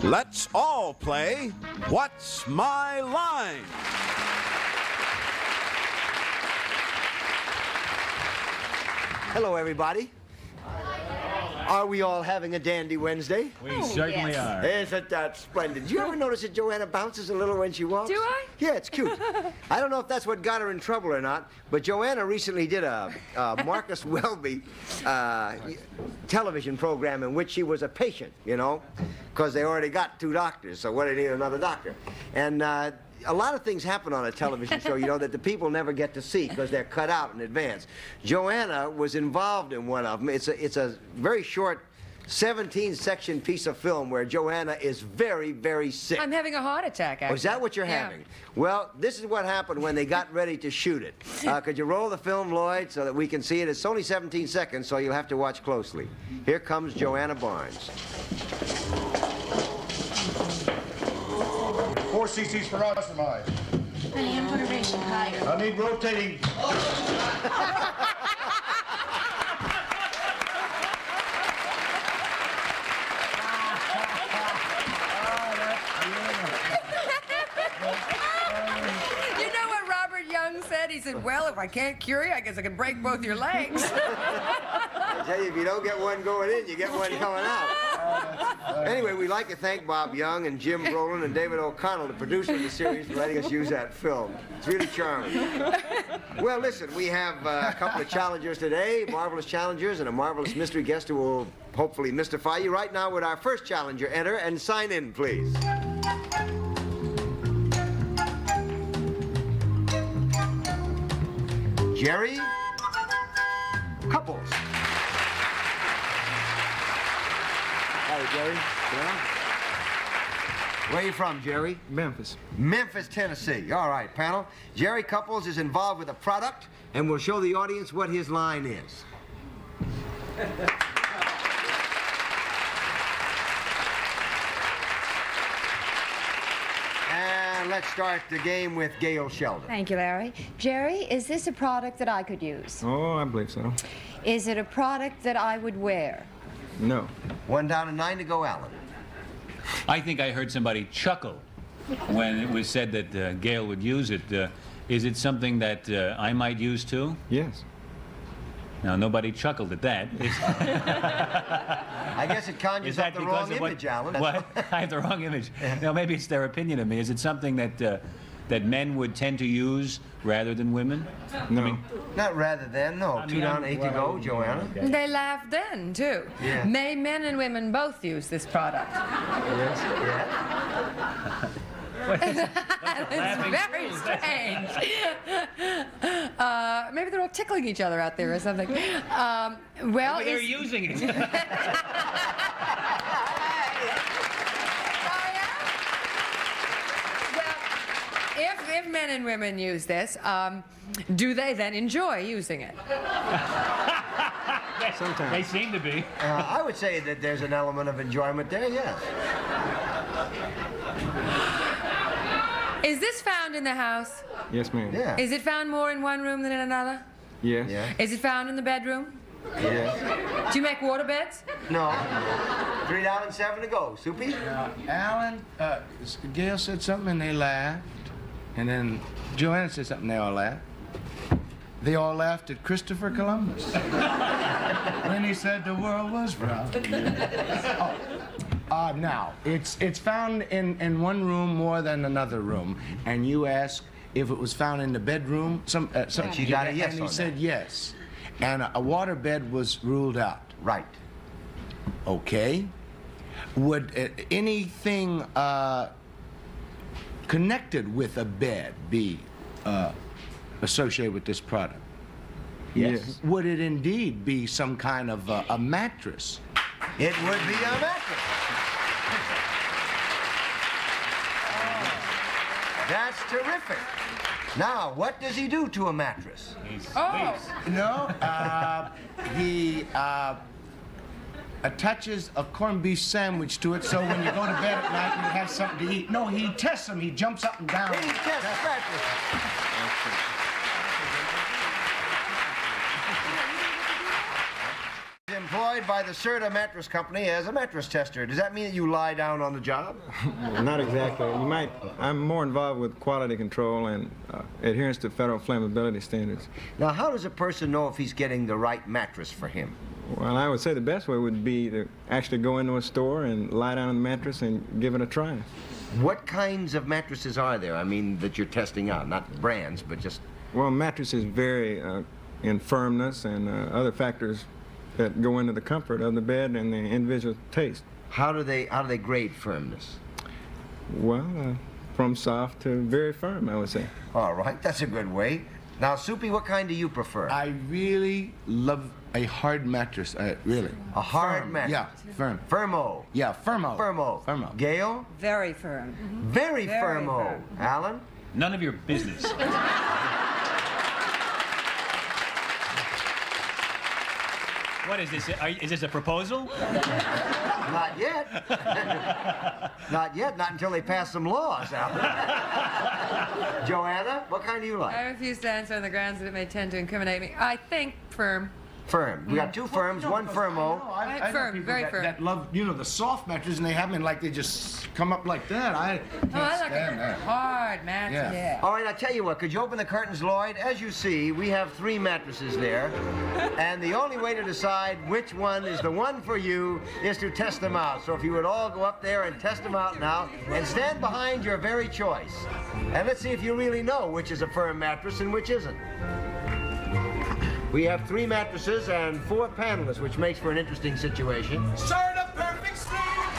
Let's all play What's My Line? Hello, everybody. Are we all having a dandy Wednesday? We certainly are. Isn't that splendid? Do you ever notice that Joanna bounces a little when she walks? Do I? Yeah, it's cute. I don't know if that's what got her in trouble or not, but Joanna recently did a Marcus Welby television program in which she was a patient, you know, because they already got 2 doctors, so what do they need another doctor? And a lot of things happen on a television show, you know, that the people never get to see because they're cut out in advance. Joanna was involved in one of them. It's a very short 17-section piece of film where Joanna is very, very sick. I'm having a heart attack, actually. Oh, is that what you're having? Well, this is what happened when they got ready to shoot it. Could you roll the film, Lloyd, so that we can see it? It's only 17 seconds, so you'll have to watch closely. Here comes Joanna Barnes. 4 cc's for optimize. Honey, I'm going to raise you higher. I need rotating. You know what Robert Young said? He said, well, if I can't cure you, I guess I can break both your legs. I tell you, if you don't get one going in, you get one coming out. Anyway, we'd like to thank Bob Young and Jim Brolin and David O'Connell, the producer of the series, for letting us use that film. It's really charming. Well, listen, we have a couple of challengers today, marvelous challengers, and a marvelous mystery guest who will hopefully mystify you. Right now, would our first challenger enter and sign in, please? Jerry Couples. Howdy, Jerry. Yeah. Where are you from, Jerry? Memphis. Memphis, Tennessee. All right, panel. Jerry Couples is involved with a product, and will show the audience what his line is. And let's start the game with Gail Sheldon. Thank you, Larry. Jerry, is this a product that I could use? Oh, I believe so. Is it a product that I would wear? No. 1 down and 9 to go, Alan. I think I heard somebody chuckle when it was said that Gail would use it. Is it something that I might use too? Yes. Now, nobody chuckled at that. I guess it conjures up the wrong image, Alan. What? I have the wrong image. No, maybe it's their opinion of me. Is it something that that men would tend to use rather than women? No. I mean, Not rather than, no. I 2 mean, down, 8 to go, Joanna. Okay. They laughed then, too. Yeah. May men and women both use this product. Yes, yeah. It's very strange. Maybe they're all tickling each other out there or something. Well, maybe they're using it. If men and women use this, do they then enjoy using it? Sometimes. They seem to be. I would say that there's an element of enjoyment there, yes. Is this found in the house? Yes, ma'am. Yeah. Is it found more in one room than in another? Yes. Yeah. Is it found in the bedroom? Yes. Do you make water beds? No. 3 down and 7 to go. Soupy? Alan, Gail said something and they laughed. And then Joanna said something, they all laughed. They all laughed at Christopher Columbus. When he said the world was round. Now, it's found in one room more than another room. And you asked if it was found in the bedroom. She got a yes and he on said that. yes. And a water bed was ruled out. Right. Okay. Would anything connected with a bed be associated with this product? Yes. Would it indeed be some kind of a mattress? It would be a mattress. That's terrific. Now, what does he do to a mattress? No, he attaches a corned beef sandwich to it, so when you go to bed at night, you have something to eat. No, he tests them. He jumps up and down. He tests mattresses. employed by the Serta Mattress Company as a mattress tester. Does that mean that you lie down on the job? Not exactly. I'm more involved with quality control and adherence to federal flammability standards. Now, how does a person know if he's getting the right mattress for him? Well, I would say the best way would be to actually go into a store and lie down on the mattress and give it a try. What kinds of mattresses are there? I mean, that you're testing out, not brands, but just... Well, mattresses vary in firmness and other factors that go into the comfort of the bed and the individual taste. How do they grade firmness? Well, from soft to very firm, I would say. All right, that's a good way. Now, Soupy, what kind do you prefer? I really love a hard mattress, really. A hard Firm. mattress? Yeah, firm. Firmo. Yeah, firmo. Firmo. Firmo. Gail? Very firm. Very, Very firmo. firm. Alan? None of your business. What is this? Is this a proposal? Not yet. Not yet. Not until they pass some laws, Alan. Joanna, what kind do you like? I refuse to answer on the grounds that it may tend to incriminate me. I think firm. Firm. We got two firms, one firmo. I know Firm, people very that, firm. that love, you know, the soft mattress, and they have them like they just come up like that. I can't Oh, I like stand a that. hard mattress. Yeah. All right, I'll tell you what. Could you open the curtains, Lloyd? As you see, we have 3 mattresses there. And the only way to decide which one is the one for you is to test them out. So if you would all go up there and test them out now and stand behind your very choice. And let's see if you really know which is a firm mattress and which isn't. We have 3 mattresses and 4 panelists, which makes for an interesting situation. Serta perfect sleep.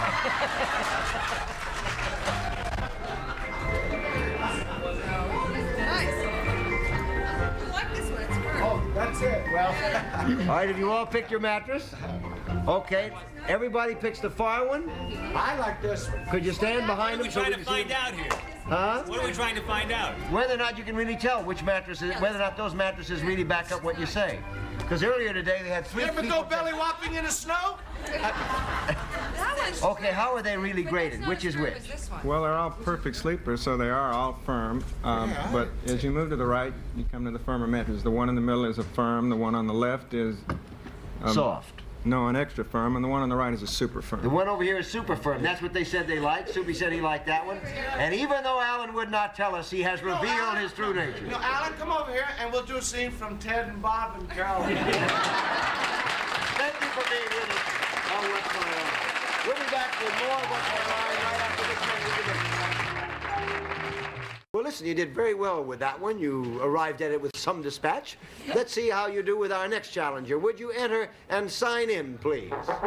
Nice. I like this one. It's firm. Oh, that's it. Well, All right, have you all picked your mattress? Okay, everybody picks the far one. I like this one. Could you stand behind them? What are we trying to find out here? Huh? What are we trying to find out? Whether or not you can really tell which mattresses, whether or not those mattresses really back up what you say. Because earlier today they had 3 You ever people. go belly whopping in the snow? That one's Okay, how are they really graded? Which is which? This one. Well, they're all perfect sleepers, so they are all firm. But as you move to the right, you come to the firmer mattress. The one in the middle is a firm. The one on the left is... Soft. No, an extra firm, and the one on the right is a super The firm. one over here is super firm. That's what they said they liked. Soupy said he liked that one. And even though Alan would not tell us, he has revealed his true nature. No, Alan, come over here and we'll do a scene from Ted and Bob and Carol. Thank you for being with us on What's My Line. We'll be back with more of What's My Line right after this message. Well, listen, you did very well with that one. You arrived at it with some dispatch. Let's see how you do with our next challenger. Would you enter and sign in, please?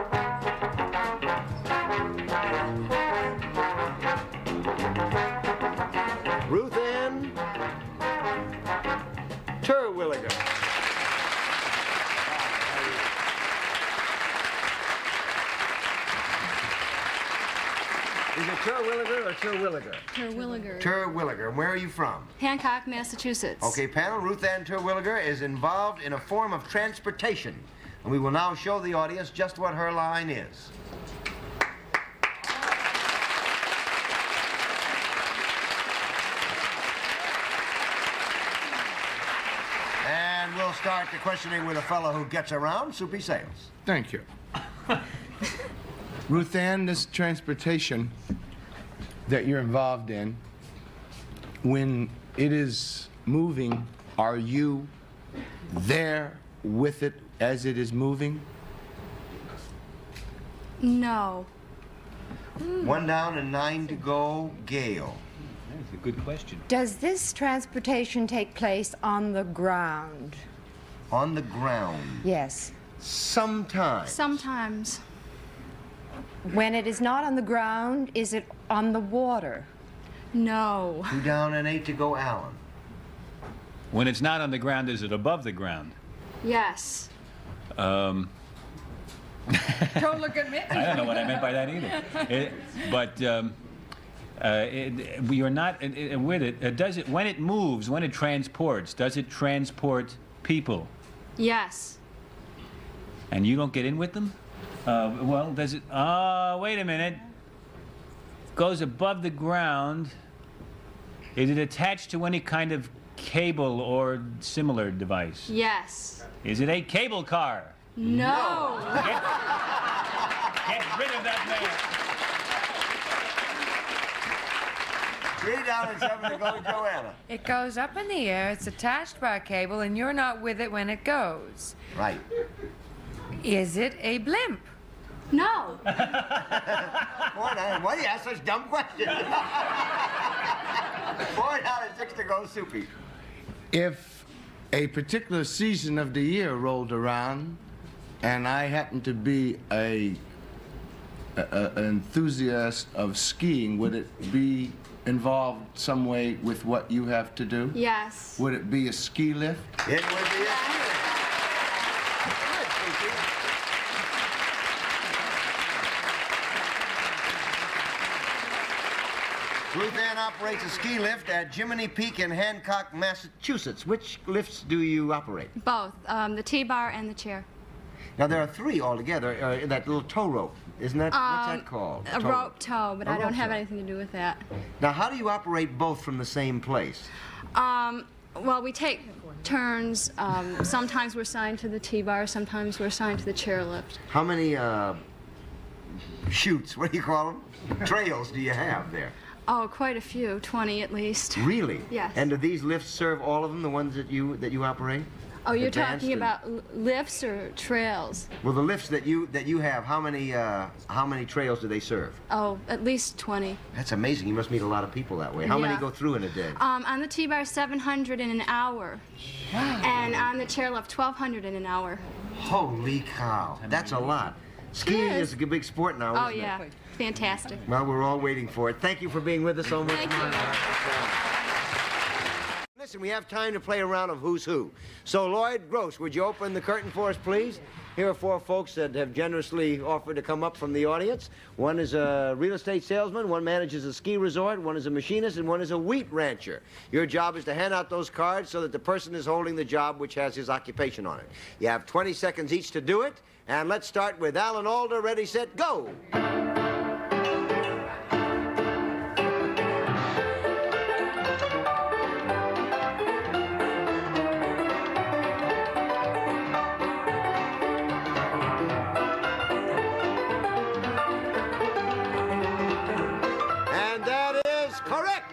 Ruth Ann Terwilliger. Is it Terwilliger or Terwilliger? Terwilliger. Terwilliger. And where are you from? Hancock, Massachusetts. Okay, panel, Ruth Ann Terwilliger is involved in a form of transportation. And we will now show the audience just what her line is. And we'll start the questioning with a fellow who gets around, Soupy Sales. Thank you. Ruth Ann, this transportation that you're involved in, when it is moving, are you there with it as it is moving? No. 1 down and 9 to go, Gail. That's a good question. Does this transportation take place on the ground? On the ground. Yes. Sometimes. Sometimes. When it is not on the ground, is it on the water? No. 2 down and 8 to go, Alan. When it's not on the ground, is it above the ground? Yes. Don't look at me. I don't know what I meant by that either. You're not with it. Does it when it moves, when it transports? Does it transport people? Yes. And you don't get in with them? Well, does it? Wait a minute. Goes above the ground. Is it attached to any kind of cable or similar device? Yes. Is it a cable car? No. Get rid of that man. $3 and $7 to go, Joanna. It goes up in the air, it's attached by a cable, and you're not with it when it goes. Right. Is it a blimp? No. Boy, now, why do you ask such dumb questions? $4 6 to go, Soupy. If a particular season of the year rolled around and I happened to be an enthusiast of skiing, would it be involved some way with what you have to do? Yes. Would it be a ski lift? It would be a ski lift. Good, Soupy. Ruth Ann operates a ski lift at Jiminy Peak in Hancock, Massachusetts. Which lifts do you operate? Both. The T-bar and the chair. Now, there are 3 altogether. That little tow rope, isn't that, what's that called? A rope tow, but A I don't rope have tow. anything to do with that. Now, how do you operate both from the same place? Well, we take turns. Sometimes we're assigned to the T-bar, sometimes we're assigned to the chairlift. How many chutes, what do you call them? Trails do you have there? Oh, quite a few, 20 at least. Really? Yes. And do these lifts serve all of them, the ones that you operate? Oh, you're Advanced talking and- about lifts or trails? Well, the lifts that you have, how many trails do they serve? Oh, at least 20. That's amazing. You must meet a lot of people that way. How many Yeah. go through in a day? On the T-bar, 700 in an hour. And on the chairlift, 1,200 in an hour. Holy cow. That's a lot. Skiing is. is a big sport now, Oh, isn't yeah. it? Fantastic. Well, we're all waiting for it. Thank you for being with us so much. Thank you. Listen, we have time to play a round of Who's Who. So, Lloyd Gross, would you open the curtain for us, please? Here are 4 folks that have generously offered to come up from the audience. One is a real estate salesman, one manages a ski resort, one is a machinist, and one is a wheat rancher. Your job is to hand out those cards so that the person is holding the job which has his occupation on it. You have 20 seconds each to do it, and let's start with Alan Alda. Ready, set, go! And that is correct.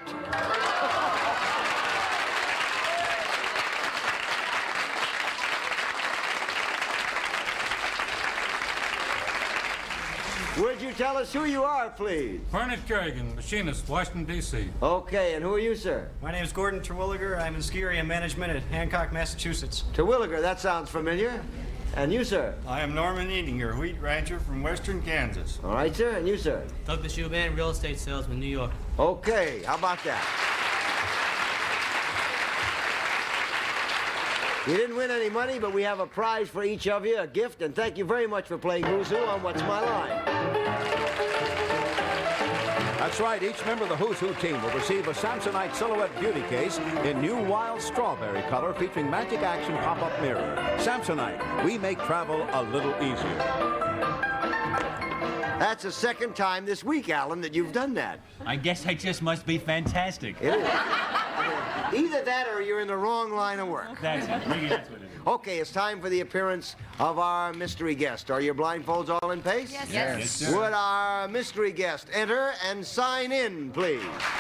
Would you tell us who you are, please? Barnett Kerrigan, machinist, Washington, D.C. Okay, and who are you, sir? My name is Gordon Terwilliger. I'm in ski area management at Hancock, Massachusetts. Terwilliger, that sounds familiar. And you, sir? I am Norman Eadinger, wheat rancher from western Kansas. All right, sir. And you, sir? Doug Shoeman, real estate salesman, New York. Okay, how about that? You didn't win any money, but we have a prize for each of you, a gift, and thank you very much for playing Who's Who on What's My Line. That's right. Each member of the Who's Who team will receive a Samsonite Silhouette Beauty Case in new wild strawberry color featuring Magic Action pop-up mirror. Samsonite, we make travel a little easier. That's the second time this week, Alan, that you've done that. I guess I just must be fantastic. It is. Either that or you're in the wrong line of work. That's it. Maybe that's what it is. Okay, it's time for the appearance of our mystery guest. Are your blindfolds all in place? Yes. Yes, sir. Would our mystery guest enter and sign in, please?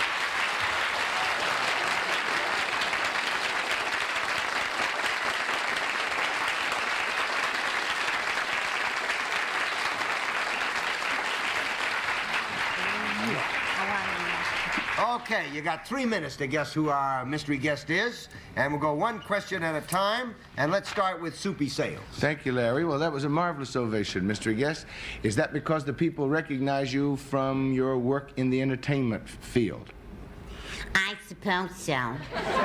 Okay, you got 3 minutes to guess who our mystery guest is, and we'll go one question at a time, and let's start with Soupy Sales. Thank you, Larry. Well, that was a marvelous ovation, mystery guest. Is that because the people recognize you from your work in the entertainment field? I suppose so.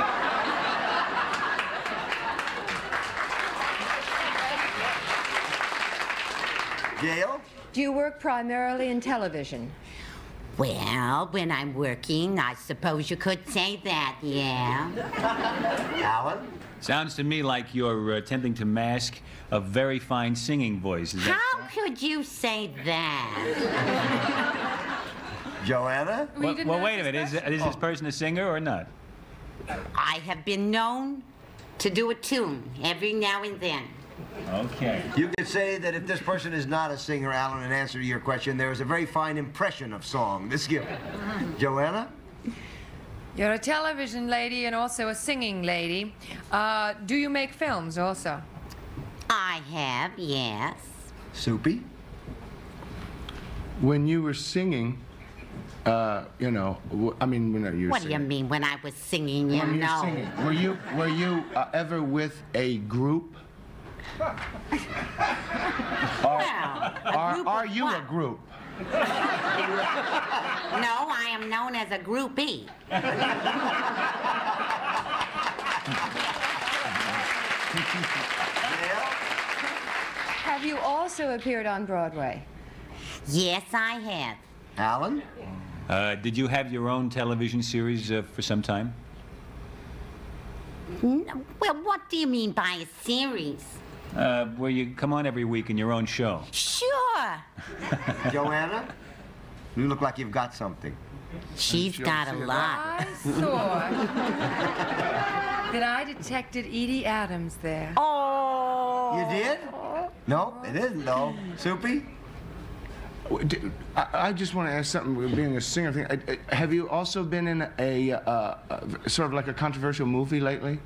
Gail? Do you work primarily in television? Well, when I'm working, I suppose you could say that, yeah. Alan? Sounds to me like you're attempting to mask a very fine singing voice. Is that How could you say that? Joanna? well, wait a minute. Is this person a singer or not? I have been known to do a tune every now and then. Okay. You could say that if this person is not a singer, Alan, in answer to your question, there is a very fine impression of song that's given. Joanna? You're a television lady and also a singing lady. Do you make films also? I have, yes. Soupy? When you were singing, you know, I mean, when you were What do you singing. mean when I was singing, you When you were know? singing, were you ever with a group? Are you a group? No, I am known as a groupie. Have you also appeared on Broadway? Yes, I have. Alan? Did you have your own television series for some time? No, well, what do you mean by a series? Where you come on every week in your own show. Sure. Joanna? You look like you've got something. She's got a lot. I thought that I detected Edie Adams there. Oh. You did? No, it isn't, though. Soupy? I just want to ask something, being a singer thing. Have you also been in a sort of like a controversial movie lately?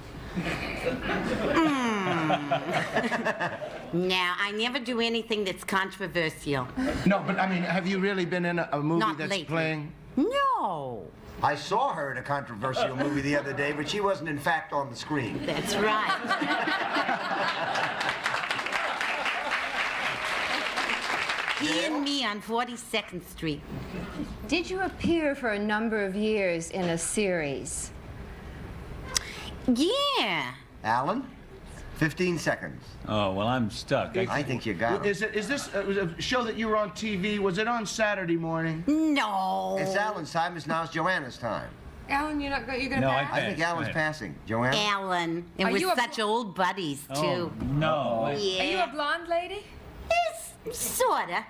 Now, I never do anything that's controversial. No, but I mean, have you really been in a movie Not that's lately. playing? No. I saw her in a controversial movie the other day, but she wasn't, in fact, on the screen. That's right. He and me on 42nd Street. Did you appear for a number of years in a series? Yeah. Alan? 15 seconds. Oh, well, I'm stuck. I think you got it. Is this a show that you were on TV? Was it on Saturday morning? No. It's Alan's time. It's now it's Joanna's time. Alan, you're gonna No, pass? I think Alan's passing. Joanna? Alan. And Are we're you a such old buddies, too. Oh, no. Yeah. Are you a blonde lady? Yes, sorta.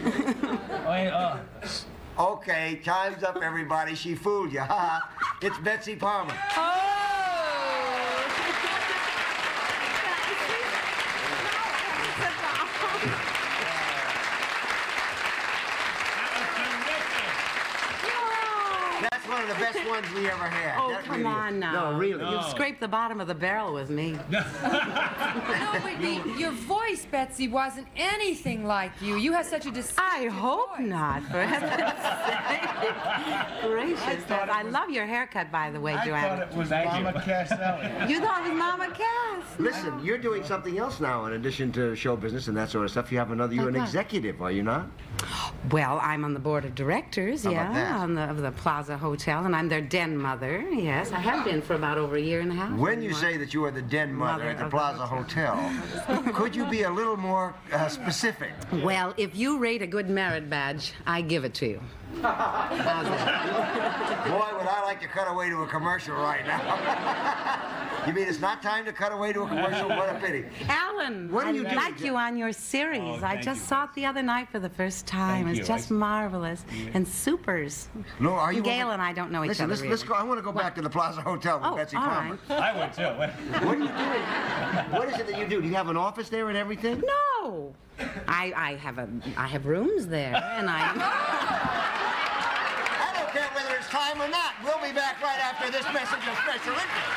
Okay, time's up, everybody. She fooled you. It's Betsy Palmer. That's one of the best ones we ever had. Oh, That come really is. on now. No, really. You've scraped the bottom of the barrel with me. No, but your voice, Betsy, wasn't anything like you. You have such a distinctive I hope voice. not, for heaven's sake. Gracious. I love your haircut, by the way, I Joanna. thought it was Thank you. Mama Casselli. You thought it was Mama Cass? Listen, you're doing something else now in addition to show business and that sort of stuff. You have another, you're an Like what? executive, are you not? Well, I'm on the board of directors, How about that? of the Plaza Hotel, and I'm their den mother. Yes, I have been for about over a year and a half. When you say that you are the den mother at the Plaza Hotel, could you be a little more specific? Well, if you rate a good merit badge, I give it to you. How's that? Boy, would I like to cut away to a commercial right now. You mean it's not time to cut away to a commercial? What a pity. Alan, What are you I doing, like you on your series. Oh, I thank just you. saw it the other night for the first time. Thank It's you. just marvelous. And supers. No, are you? Gail and I don't know each Listen, other let's go. I want to go back to the Plaza Hotel with Oh, Betsy all Palmer. right. I would, too. What are you doing? What is it that you do? Do you have an office there and everything? No. I have rooms there, and I don't care whether it's time or not. We'll be back right after this message of special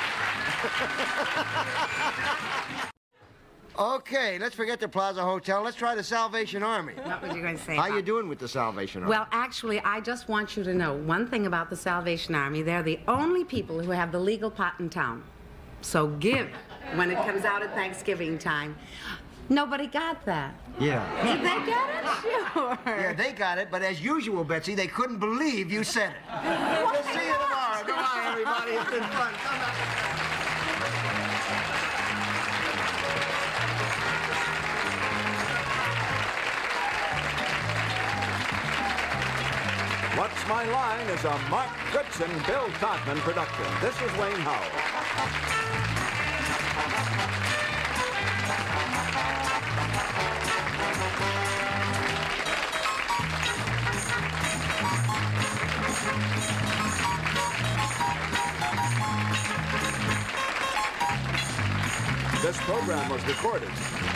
interest. Okay, let's forget the Plaza Hotel. Let's try the Salvation Army. What was you going to say? How you doing with the Salvation Army? Well, actually, I just want you to know one thing about the Salvation Army. They're the only people who have the legal pot in town. So give when it comes out at Thanksgiving time. Nobody got that. Yeah. Did they get it? Sure. Yeah, they got it, but as usual, Betsy, they couldn't believe you said it. We'll see you tomorrow. Goodbye, everybody. It's been fun. Come back. What's My Line is a Mark Goodson, Bill Todman production. This is Wayne Howell. This program was recorded